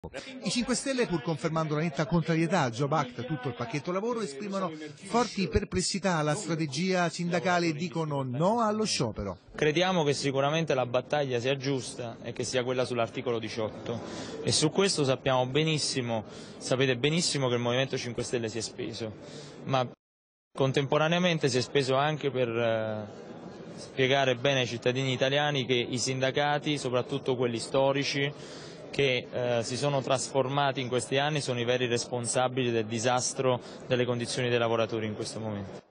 I 5 Stelle, pur confermando la netta contrarietà al Job Act e tutto il pacchetto lavoro, esprimono forti perplessità alla strategia sindacale e dicono no allo sciopero. Crediamo che sicuramente la battaglia sia giusta e che sia quella sull'articolo 18 e su questo sapete benissimo che il Movimento 5 Stelle si è speso, ma contemporaneamente si è speso anche per spiegare bene ai cittadini italiani che i sindacati, soprattutto quelli storici, che si sono trasformati in questi anni, sono i veri responsabili del disastro delle condizioni dei lavoratori in questo momento.